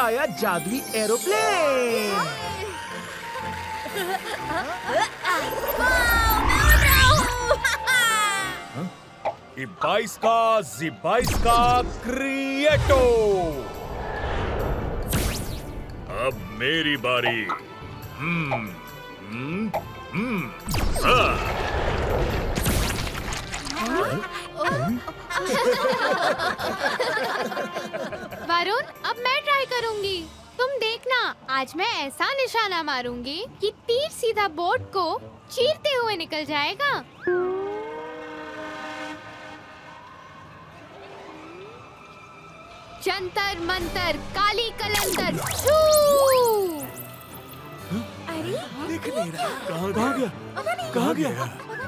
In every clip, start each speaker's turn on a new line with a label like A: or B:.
A: आया जादुई aeroplane.
B: Z22 का क्रिएटो। अब मेरी बारी।
C: वरुण, अब मैं ट्राई करूंगी। तुम देखना, आज मैं ऐसा निशाना मारूंगी कि तीर सीधा बोर्ड को चीरते हुए निकल जाएगा। जंतर मंतर काली कलंतर छू।
D: अरे
A: दिख नहीं रहा। कहाँ गया? कहाँ गया?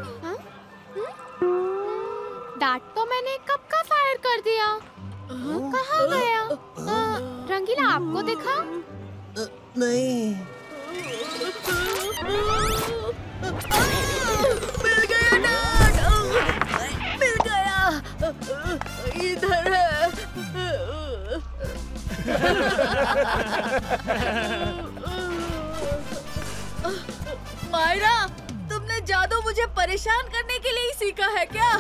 C: डार्ट तो मैंने कब का फायर कर दिया। कहाँ गया? रंगीला, आपको दिखा?
E: नहीं।
D: मिल गया डार्ट, मिल गया। इधर है। मायरा, तुमने जादू मुझे परेशान करने के लिए ही सीखा है क्या?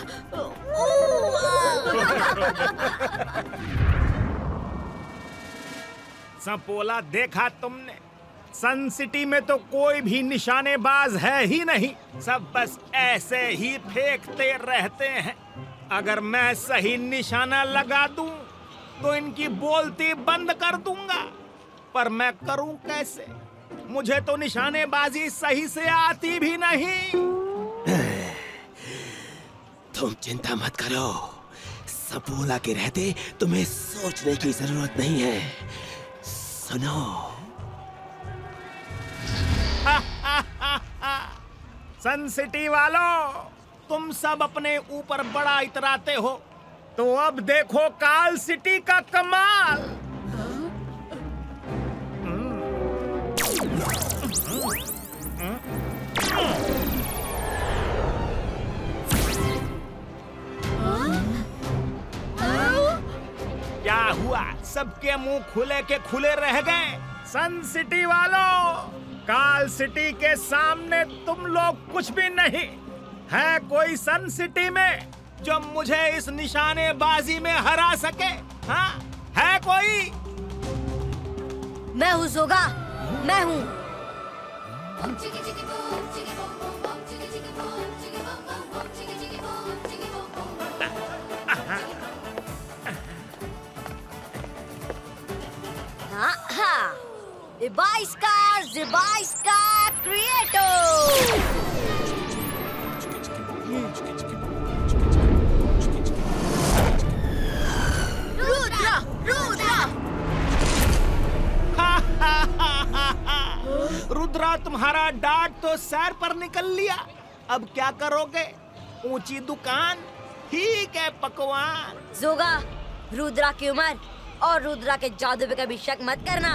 B: सपोला, देखा तुमने? सन सिटी में तो कोई भी निशानेबाज है ही नहीं। सब बस ऐसे ही फेंकते रहते हैं। अगर मैं सही निशाना लगा दूं तो इनकी बोलती बंद कर दूंगा, पर मैं करूं कैसे? मुझे तो निशानेबाजी सही से आती भी नहीं।
E: तुम चिंता मत करो, सपोला के रहते तुम्हें सोचने की जरूरत नहीं है। सुनो।
B: सन सिटी वालों, तुम सब अपने ऊपर बड़ा इतराते हो, तो अब देखो काल सिटी का कमाल। क्या हुआ? सबके मुंह खुले के खुले रह गए। सन सिटी वालों, काल सिटी के सामने तुम लोग कुछ भी नहीं। है कोई सन सिटी में जो मुझे इस निशानेबाजी में हरा सके? हाँ, है कोई?
D: मैं हूँ जोगा, मैं हूँ। Z22 का क्रिएटो। रुद्रा, रुद्रा।
B: रुद्रा, तुम्हारा डार्ट तो सैर पर निकल लिया। अब क्या करोगे? ऊंची दुकान, ठीक है पकवान।
D: जोगा, रुद्रा की उम्र और रुद्रा के जादू पे कभी शक मत करना।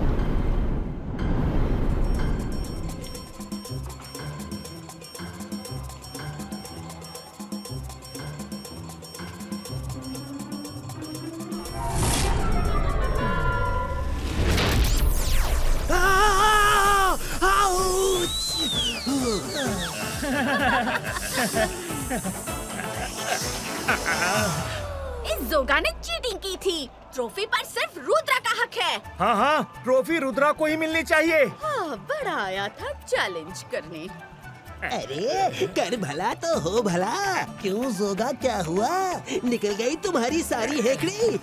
D: इस जोगा ने चीटिंग की थी। ट्रॉफी पर सिर्फ रुद्रा का हक है।
B: हाँ हाँ, ट्रॉफी रुद्रा को ही मिलनी चाहिए।
F: हाँ, बड़ा आया था चैलेंज करने।
E: अरे कर भला तो हो भला। क्यों जोगा, क्या हुआ? निकल गई तुम्हारी सारी हेकड़ी?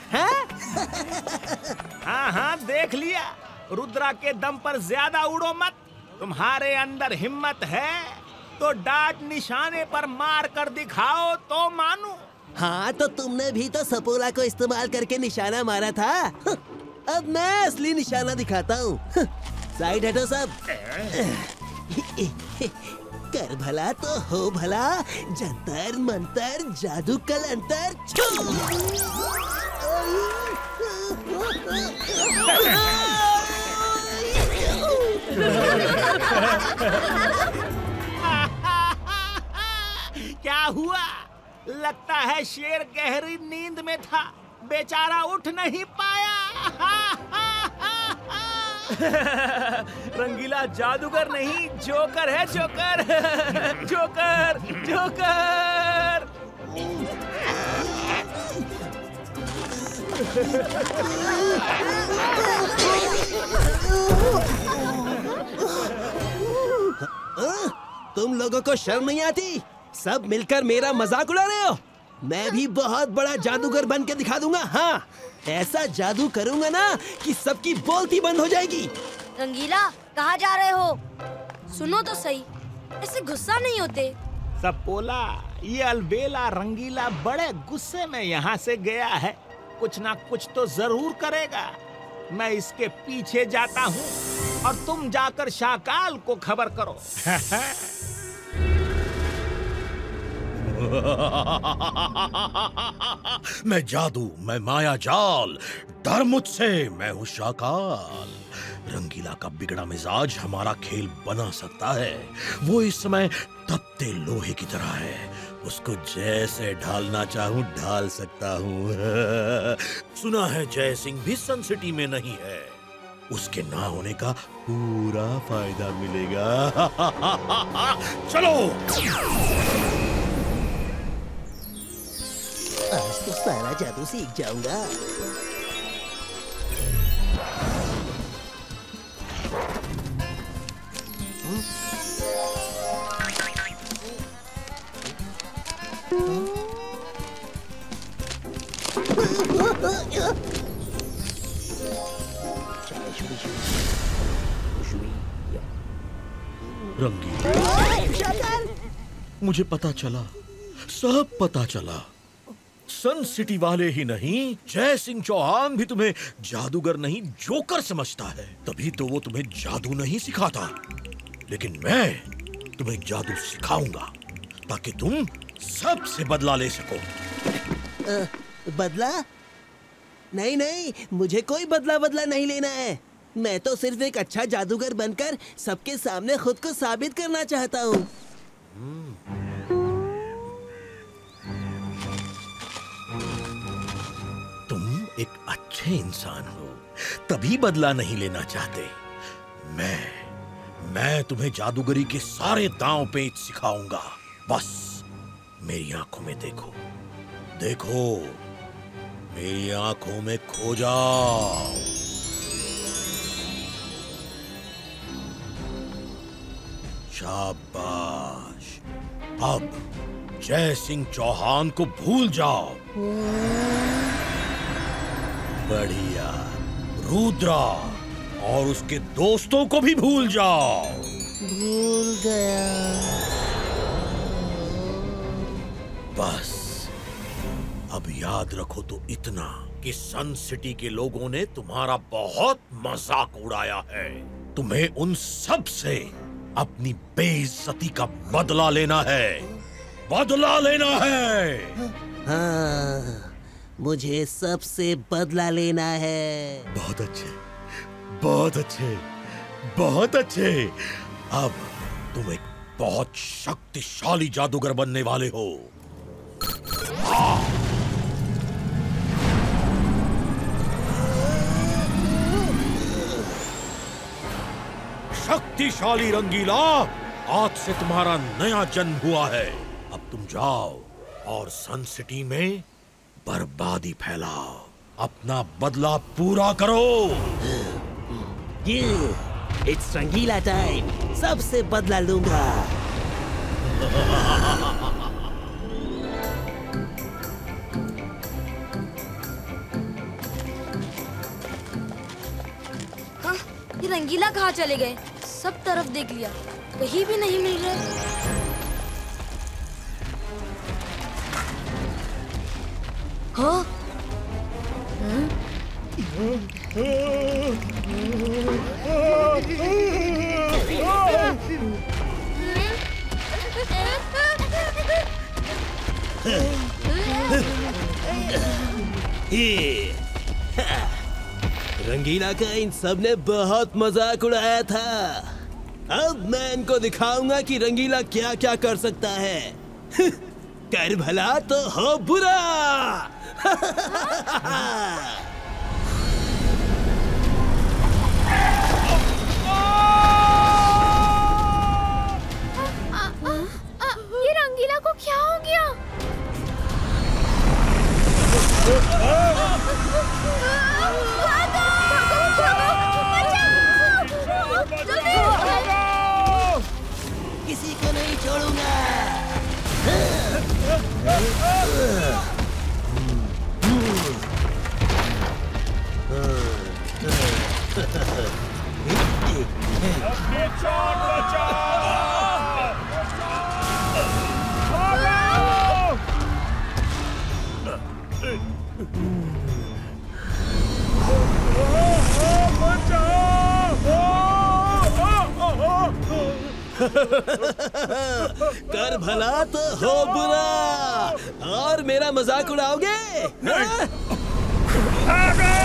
B: हाँ हाँ, देख लिया। रुद्रा के दम पर ज्यादा उड़ो मत। तुम्हारे अंदर हिम्मत है तो डार्ट निशाने पर मार कर दिखाओ तो मानूं।
E: हाँ, तो तुमने भी तो सपोला को इस्तेमाल करके निशाना मारा था। अब मैं असली निशाना दिखाता हूँ। साइड हटो सब। कर भला तो हो भला, जंतर मंतर जादू कलंतर छू।
B: क्या हुआ? लगता है शेर गहरी नींद में था, बेचारा उठ नहीं पाया। रंगीला जादूगर नहीं, जोकर है, जोकर। Joker, joker.
E: तुम लोगों को शर्म नहीं आती? सब मिलकर मेरा मजाक उड़ा रहे हो? मैं भी बहुत बड़ा जादूगर बन के दिखा दूंगा। हाँ, ऐसा जादू करूंगा ना कि सबकी बोलती बंद हो जाएगी।
G: रंगीला, कहाँ जा रहे हो? सुनो तो सही, ऐसे गुस्सा नहीं होते।
B: सपोला, ये अलबेला रंगीला बड़े गुस्से में यहाँ से गया है। कुछ ना कुछ तो जरूर करेगा। मैं इसके पीछे जाता हूँ और तुम जाकर शाकाल को खबर करो।
H: मैं जादू, मैं माया जाल, डर मुझसे, मैं हूँ शाकाल। रंगीला का बिगड़ा मिजाज हमारा खेल बना सकता है। वो इस समय तपते लोहे की तरह है। उसको जैसे ढालना चाहूँ ढाल सकता हूँ। सुना है जय सिंह भी सन सिटी में नहीं है। उसके ना होने का पूरा फायदा मिलेगा। चलो।
E: आज तो सारा जादू सीख जाऊंगा।
H: रंगीला, मुझे पता चला, सब पता चला। सन सिटी वाले ही नहीं, जय सिंह चौहान भी तुम्हें जादूगर नहीं जोकर समझता है। तभी तो वो तुम्हें जादू नहीं सिखाता। लेकिन मैं तुम्हें जादू सिखाऊंगा ताकि तुम सबसे बदला ले सको।
E: बदला? नहीं नहीं, मुझे कोई बदला नहीं लेना है। मैं तो सिर्फ एक अच्छा जादूगर बनकर सबके सामने खुद को साबित करना चाहता हूँ।
H: तुम एक अच्छे इंसान हो, तभी बदला नहीं लेना चाहते। मैं तुम्हें जादूगरी के सारे दांव पेच सिखाऊंगा। बस मेरी आंखों में देखो, देखो, मेरी आंखों में खो जाओ। शाबाश। अब जय सिंह चौहान को भूल जाओ। बढ़िया। रुद्रा और उसके दोस्तों को भी भूल जाओ।
E: भूल गया।
H: बस अब याद रखो तो इतना कि सन सिटी के लोगों ने तुम्हारा बहुत मजाक उड़ाया है। तुम्हें उन सब से अपनी बेइज्जती का बदला लेना है। बदला लेना है।
E: हाँ, मुझे सबसे बदला लेना है।
H: बहुत अच्छे, बहुत अच्छे, बहुत अच्छे। अब तुम एक बहुत शक्तिशाली जादूगर बनने वाले हो। शक्तिशाली रंगीला, आज से तुम्हारा नया जन्म हुआ है। अब तुम जाओ और सन सिटी में बर्बादी फैलाओ। अपना बदला पूरा करो।
E: It's Rangeela time. सबसे बदला लूंगा।
G: हाँ, ये रंगीला कहाँ चले गए? सब तरफ देख लिया, कहीं भी नहीं मिल रहे। हाँ?
E: रंगीला का इन सब ने बहुत मजाक उड़ाया था। अब मैं इनको दिखाऊंगा कि रंगीला क्या क्या कर सकता है। कर भला तो हो बुरा।
B: अपनी जान बचाओ।
E: कर भला तो हो बुरा और मेरा मजाक उड़ाओगे? हाँ?